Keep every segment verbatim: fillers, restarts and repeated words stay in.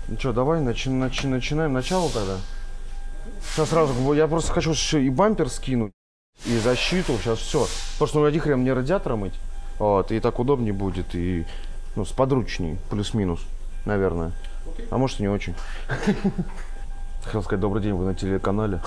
Ну что, давай начи начи начинаем начало тогда. Сейчас сразу, я просто хочу еще и бампер скинуть, и защиту, сейчас все. Потому что ну, ради хрена мне радиатор мыть. Вот, и так удобнее будет, и ну, сподручней, плюс-минус, наверное. А может и не очень. Хотел сказать, добрый день, вы на телеканале.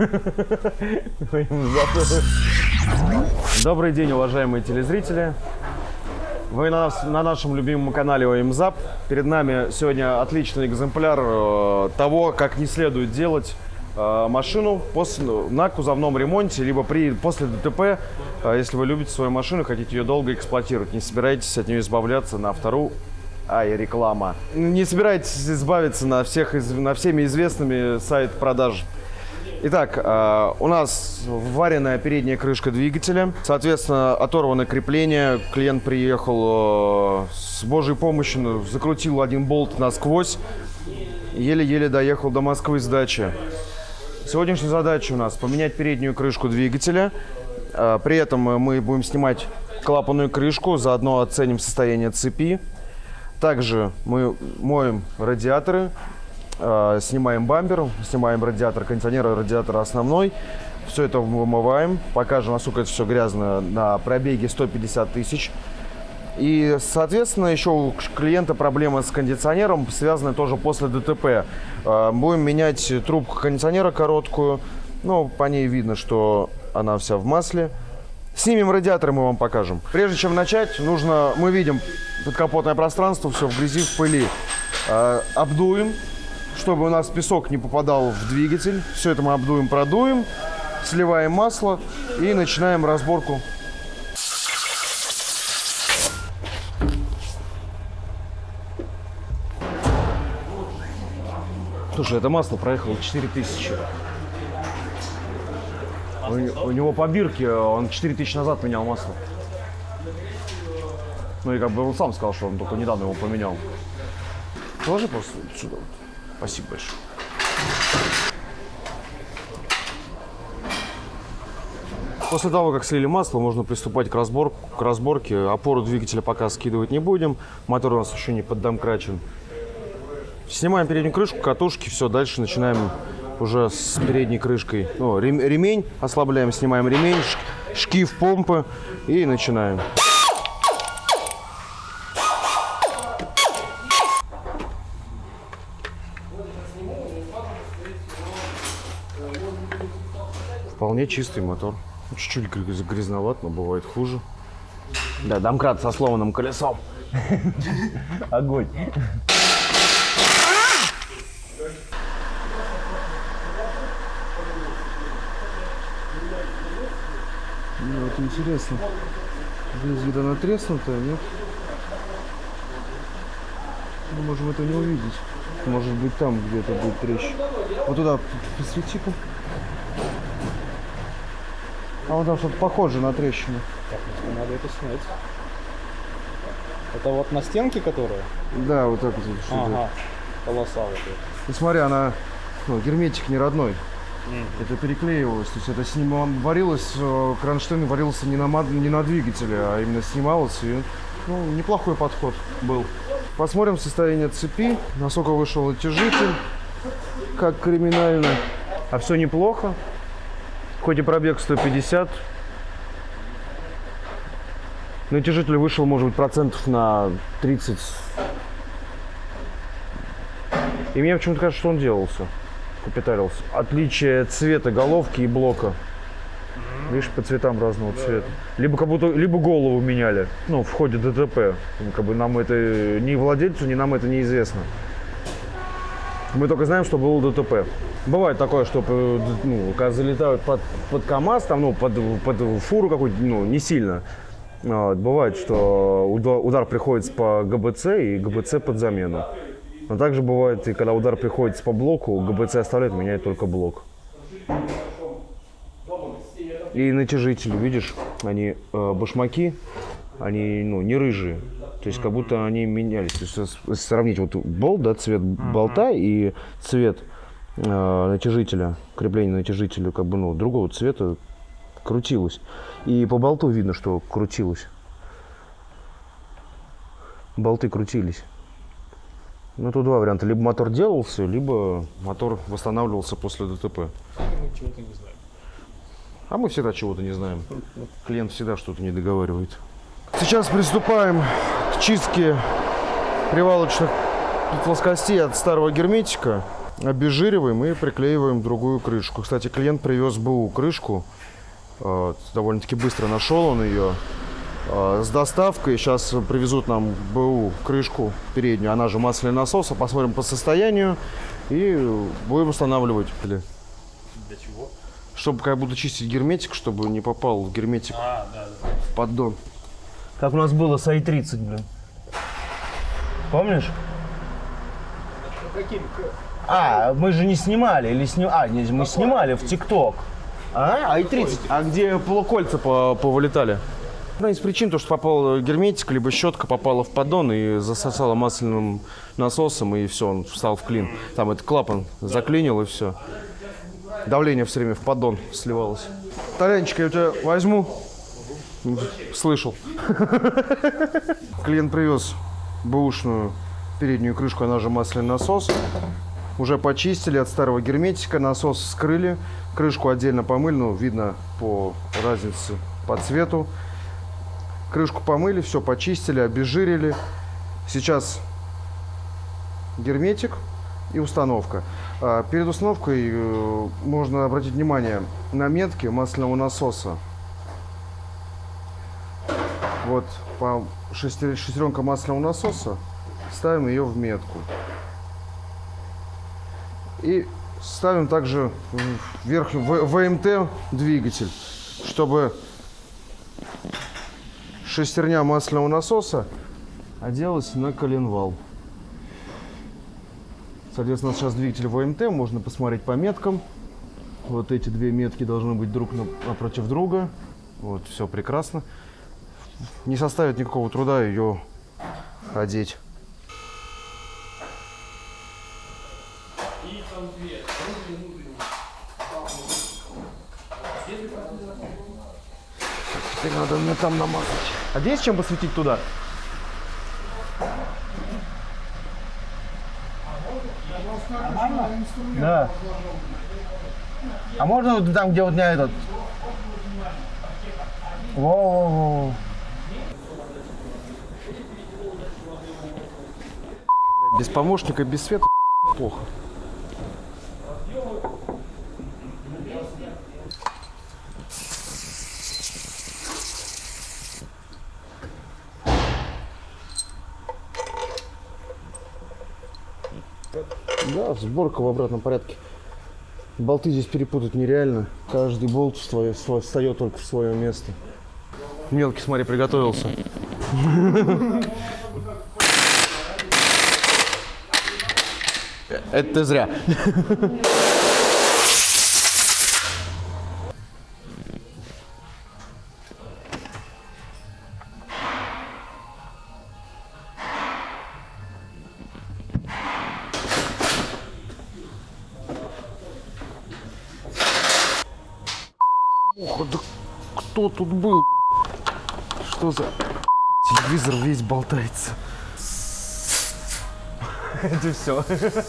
Добрый день, уважаемые телезрители. Вы на, нас, на нашем любимом канале ОМЗАП. Перед нами сегодня отличный экземпляр э, того, как не следует делать э, машину после, на кузовном ремонте, либо при, после ДТП. Э, если вы любите свою машину, хотите ее долго эксплуатировать, не собираетесь от нее избавляться на вторую. Ай, реклама. Не собираетесь избавиться на, всех, на всеми известными сайт продаж. Итак, э, у нас вареная передняя крышка двигателя. Соответственно, оторвано крепление. Клиент приехал э, с Божьей помощью, закрутил один болт насквозь. Еле-еле доехал до Москвы с дачи. Сегодняшняя задача у нас поменять переднюю крышку двигателя. Э, при этом мы будем снимать клапанную крышку, заодно оценим состояние цепи. Также мы моем радиаторы, э, снимаем бампер, снимаем радиатор кондиционера, радиатор основной. Все это вымываем, покажем, насколько это все грязно на пробеге сто пятьдесят тысяч. И, соответственно, еще у клиента проблема с кондиционером, связанная тоже после ДТП. Э, будем менять трубку кондиционера короткую, ну, по ней видно, что она вся в масле. Снимем радиатор, мы вам покажем. Прежде чем начать, нужно, мы видим подкапотное пространство, все в грязи, в пыли. Э, обдуем, чтобы у нас песок не попадал в двигатель. Все это мы обдуем, продуем, сливаем масло и начинаем разборку. Слушай, это масло проехало четыре тысячи. У, у него по бирке, он четыре тысячи назад менял масло. Ну и как бы он сам сказал, что он только недавно его поменял. Положи просто сюда. Спасибо большое. После того, как слили масло, можно приступать к, разбор к разборке. Опору двигателя пока скидывать не будем. Мотор у нас еще не поддомкрачен. Снимаем переднюю крышку, катушки, все, дальше начинаем уже с передней крышкой. О, ремень ослабляем, снимаем ремень, шкив помпы и начинаем. Вполне чистый мотор. Чуть-чуть грязноват, но бывает хуже. Да, домкрат со сломанным колесом. Огонь. Мне вот интересно, здесь видно натреснутая, нет? Мы можем это не увидеть. Может быть, там где-то будет трещина. Вот туда посвети-ка. А вот там что-то похоже на трещину. Так, надо это снять. Это вот на стенке, которая? Да, вот так вот. Ага, полоса вот эта. И смотри, она, ну, герметик не родной. Mm-hmm. Это переклеивалось, то есть это снималось, варилось, кронштейн варился не на, не на двигателе, а именно снималось, и ну, неплохой подход был. Посмотрим состояние цепи, насколько вышел натяжитель, как криминально. А все неплохо, хоть и пробег сто пятьдесят, натяжитель вышел, может быть, процентов на тридцать. И мне почему-то кажется, что он делался. Капиталился. Отличие цвета головки и блока. Mm-hmm. Видишь, по цветам разного yeah. цвета. Либо как будто, либо голову меняли. Ну, в ходе ДТП. Как бы нам это, ни владельцу, ни нам это неизвестно. Мы только знаем, что было ДТП. Бывает такое, что, ну, когда залетают под, под КАМАЗ, там, ну, под, под фуру какую-то, ну, не сильно. Вот, бывает, что удар, удар приходится по ГБЦ и ГБЦ под замену. Но также бывает, и когда удар приходится по блоку, ГБЦ оставляет, меняет только блок. И натяжители, видишь, они э, башмаки, они, ну, не рыжие. То есть как будто они менялись. То есть, если сравнить вот болт, да, цвет болта и цвет э, натяжителя, крепление натяжителя, как бы, ну, другого цвета крутилось. И по болту видно, что крутилось. Болты крутились. Ну, тут два варианта. Либо мотор делался, либо мотор восстанавливался после ДТП. Мы чего-то не знаем. А мы всегда чего-то не знаем. Клиент всегда что-то не договаривает. Сейчас приступаем к чистке привалочных плоскостей от старого герметика. Обезжириваем и приклеиваем другую крышку. Кстати, клиент привез БУ крышку. Довольно-таки быстро нашел он ее. С доставкой сейчас привезут нам БУ крышку переднюю, она же масляный насос, посмотрим по состоянию и будем устанавливать. Для чего? Чтобы как будто чистить герметик, чтобы не попал в герметик а, да, да. в поддон. Как у нас было с ай тридцать, блин. Помнишь? Каким? А, мы же не снимали, или сни... А, не, мы снимали в ТикТок. А, ай тридцать. А где полукольца по повылетали? Одна из причин, то, что попал герметик, либо щетка попала в поддон и засосала масляным насосом, и все, он встал в клин. Там этот клапан заклинил, и все. Давление все время в поддон сливалось. Тарянчик я у тебя возьму. Слышал. Клиент привез бэушную переднюю крышку, она же масляный насос. Уже почистили от старого герметика, насос вскрыли, крышку отдельно помыли, ну, видно по разнице по цвету. Крышку помыли, все почистили, обезжирили. Сейчас герметик и установка. Перед установкой можно обратить внимание на метки масляного насоса. Вот по шестеренка масляного насоса, ставим ее в метку. И ставим также вверх ВМТ двигатель, чтобы шестерня масляного насоса оделась на коленвал. Соответственно, сейчас двигатель ВМТ, можно посмотреть по меткам. Вот эти две метки должны быть друг напротив друга. Вот, все прекрасно. Не составит никакого труда ее одеть. Теперь надо мне там намазать. А здесь чем посветить туда? Да. А можно вот там, где вот у меня этот... Во-во-во. Без помощника, без света плохо. Да, сборка в обратном порядке. Болты здесь перепутать нереально. Каждый болт встает только в свое место. Мелкий, смотри, приготовился. Это ты зря. Ох, да кто тут был? Что за... Телевизор весь болтается. Это все.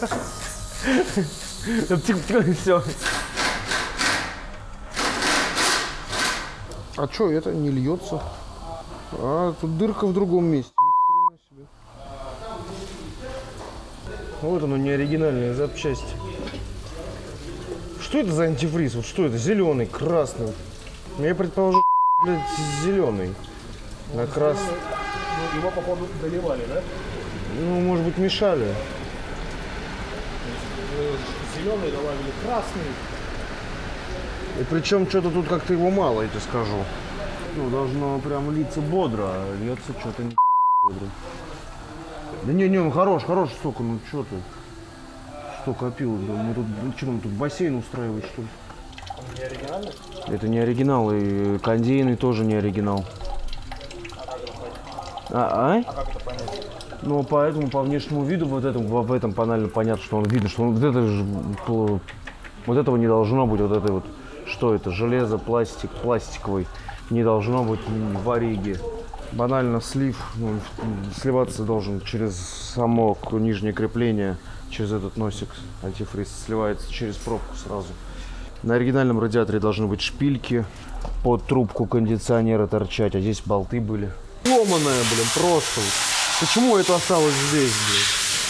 Это все. А что, это не льется? А, тут дырка в другом месте. Ни хрена себе. Вот оно, неоригинальные запчасти. Что это за антифриз? Вот что это? Зеленый, красный. Я предположу, блядь, зеленый. На красный. Ну, его, походу, доливали, да? Ну, может быть, мешали. Зеленый добавили красный. И причем что-то тут как-то его мало, я тебе скажу. Ну, должно прям литься бодро, а льется что-то не бодро. Да не, не, он хорош, хорош сок, ну что ты? Что копил? Да, мы тут, что мы тут бассейн устраивать, что ли? Он не оригинальный? Это не оригинал, и кондейный тоже не оригинал. А, а? А как это понять? Ну, поэтому по внешнему виду вот этом, в этом панели понятно, что он видно, что он, вот это же, вот этого не должно быть, вот это вот, что это, железо, пластик, пластиковый, не должно быть в вариге. банально слив, ну, сливаться должен через само нижнее крепление, через этот носик. Антифриз сливается через пробку сразу. На оригинальном радиаторе должны быть шпильки под трубку кондиционера торчать, а здесь болты были. Ломаная, блин, просто. Почему это осталось здесь, блин?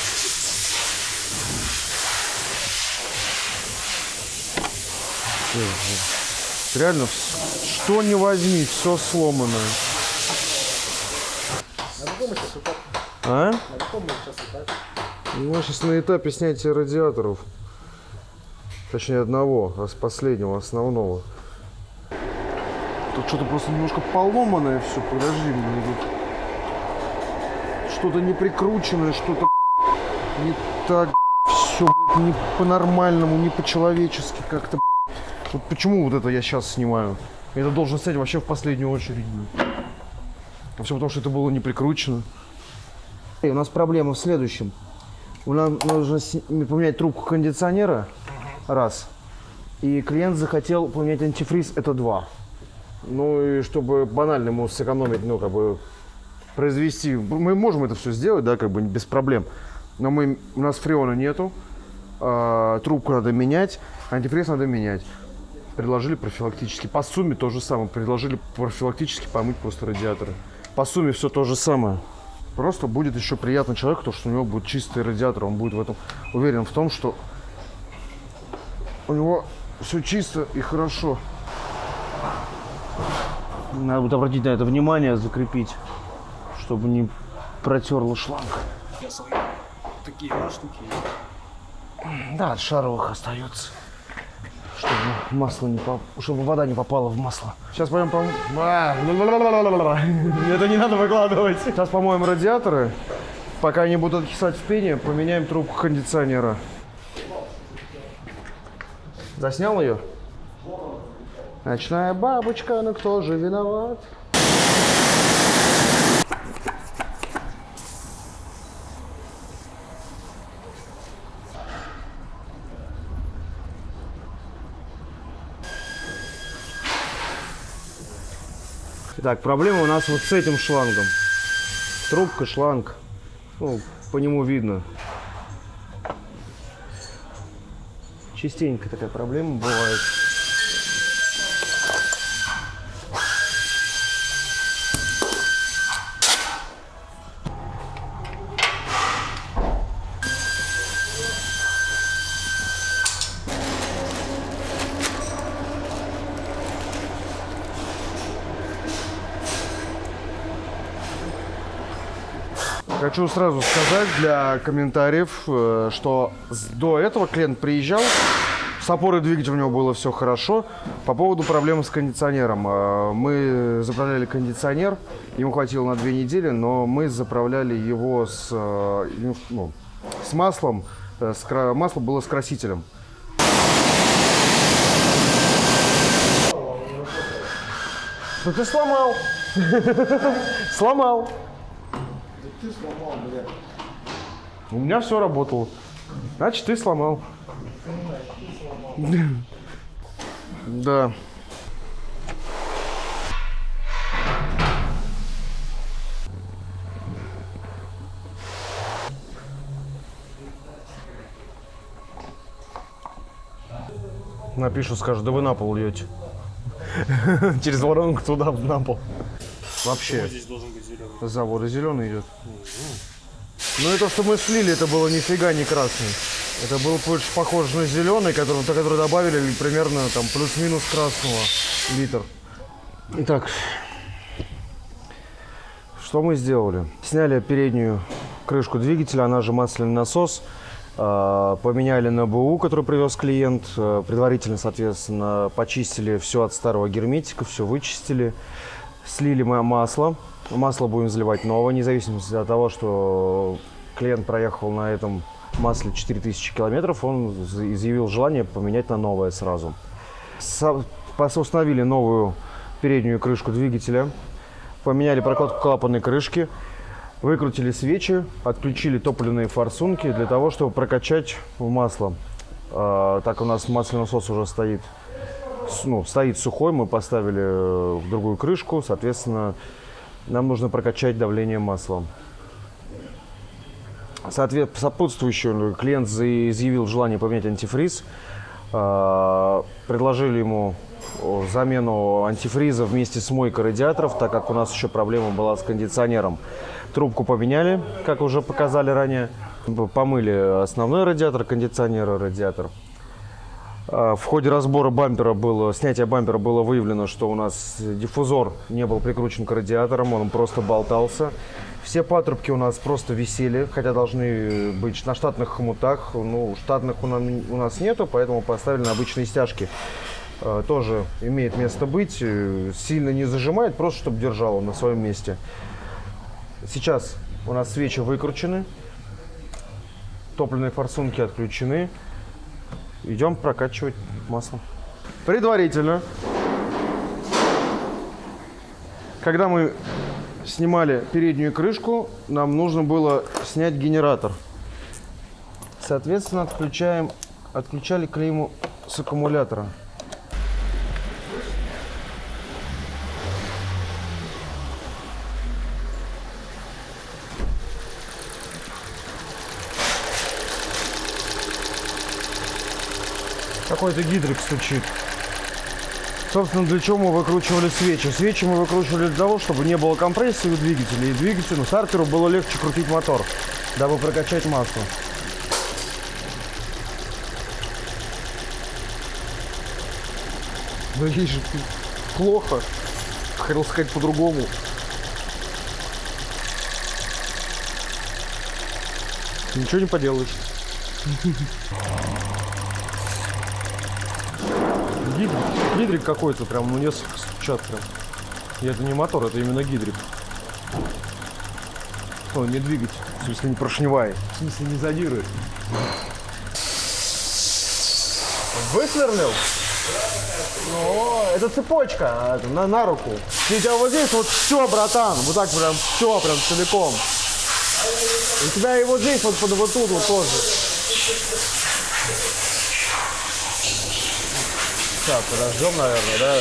Реально, что не возьми, все сломанное. На каком мы сейчас этапе? А? На каком мы сейчас этапе? Мы сейчас на этапе снятия радиаторов. Точнее, одного, а с последнего, основного. Тут что-то просто немножко поломанное все. Подожди, мне тут что-то не прикрученное, что-то не так. Все, не по-нормальному, не по-человечески как-то. Вот почему вот это я сейчас снимаю? Это должен снять вообще в последнюю очередь. А все потому, что это было не прикручено. И у нас проблема в следующем. Нам нужно поменять трубку кондиционера. Раз. И клиент захотел поменять антифриз. Это два. Ну и чтобы банально ему сэкономить, ну как бы произвести. Мы можем это все сделать, да, как бы без проблем. Но мы, у нас фреона нету. А, трубку надо менять. Антифриз надо менять. Предложили профилактически. По сумме то же самое. Предложили профилактически помыть просто радиаторы. По сумме все то же самое. Просто будет еще приятно человеку, то, что у него будет чистый радиатор. Он будет в этом уверен в том, что у него все чисто и хорошо. Надо будет обратить на это внимание, закрепить, чтобы не протерло шланг. Я свои такие вот штуки. Да, от шаровых остается. Чтобы масло не поп... чтобы вода не попала в масло. Сейчас пойдем пом... Это не надо выкладывать. Сейчас помоем радиаторы. Пока они будут откисать в пене, поменяем трубку кондиционера. Заснял ее? Ночная бабочка, ну кто же виноват? Итак, проблема у нас вот с этим шлангом. Трубка, шланг. Ну, по нему видно. Частенько такая проблема бывает. Хочу сразу сказать для комментариев, что до этого клиент приезжал, с опорой двигателя у него было все хорошо. По поводу проблемы с кондиционером. Мы заправляли кондиционер, ему хватило на две недели, но мы заправляли его с, ну, с маслом. С, масло было с красителем. Что ты сломал? Сломал. Ты сломал, бля. У меня все работало. Значит, ты сломал. Да. Напишу, скажу, да вы на пол льете. Через воронку туда, на пол. Вообще. Здесь должен быть зеленый. С завода зеленый идет. Ну и то, что мы слили, это было нифига не красный. Это был больше похож на зеленый, который, который добавили примерно там плюс-минус красного литр. Итак, что мы сделали? Сняли переднюю крышку двигателя, она же масляный насос. Поменяли на БУ, который привез клиент. Предварительно, соответственно, почистили все от старого герметика, все вычистили. Слили мы масло. Масло будем заливать новое, вне зависимости от того, что клиент проехал на этом масле четыре тысячи километров, он изъявил желание поменять на новое сразу. Установили новую переднюю крышку двигателя, поменяли прокладку клапанной крышки, выкрутили свечи, отключили топливные форсунки для того, чтобы прокачать в масло. Так у нас масляный насос уже стоит, ну, стоит сухой, мы поставили в другую крышку, соответственно, нам нужно прокачать давление масла. Соответственно, сопутствующий клиент изъявил желание поменять антифриз. Предложили ему замену антифриза вместе с мойкой радиаторов, так как у нас еще проблема была с кондиционером. Трубку поменяли, как уже показали ранее. Помыли основной радиатор, кондиционер, радиатор. В ходе разбора бампера было, снятия бампера было выявлено, что у нас диффузор не был прикручен к радиаторам, он просто болтался. Все патрубки у нас просто висели, хотя должны быть на штатных хомутах. Ну, штатных у нас, у нас нету, поэтому поставили на обычные стяжки. Тоже имеет место быть. Сильно не зажимает, просто чтобы держал он на своем месте. Сейчас у нас свечи выкручены, топливные форсунки отключены. Идем прокачивать масло. Предварительно, когда мы снимали переднюю крышку, нам нужно было снять генератор. Соответственно, отключаем, отключали клейму с аккумулятора. Какой-то гидрик стучит. Собственно, для чего мы выкручивали свечи? Свечи мы выкручивали для того, чтобы не было компрессии у двигателя. И двигателю, стартеру было легче крутить мотор, дабы прокачать масло. Да ей же плохо. Хотел сказать по-другому. Ничего не поделаешь. Гидрик, гидрик какой-то прям, ну несколько стучат прям. И это не мотор, это именно гидрик. О, не двигатель, в смысле не поршневая, в смысле не задирует. Высверлил? О, это цепочка, это на, на руку. И у тебя вот здесь вот все, братан, вот так прям все, прям целиком. У тебя и вот здесь вот, под, вот тут вот тоже. Так, подождем, наверное, да?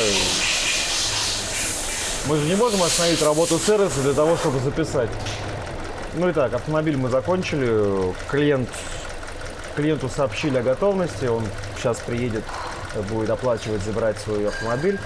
Мы же не можем остановить работу сервиса для того, чтобы записать. Ну и так, автомобиль мы закончили. Клиент, клиенту сообщили о готовности. Он сейчас приедет, будет оплачивать, забирать свой автомобиль.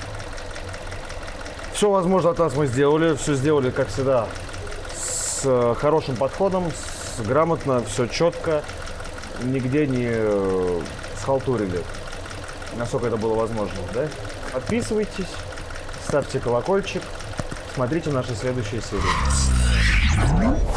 Все возможно от нас мы сделали. Все сделали, как всегда, с хорошим подходом, с грамотно, все четко. Нигде не схалтурили. Насколько это было возможно, да? Подписывайтесь, ставьте колокольчик, смотрите наши следующие серии.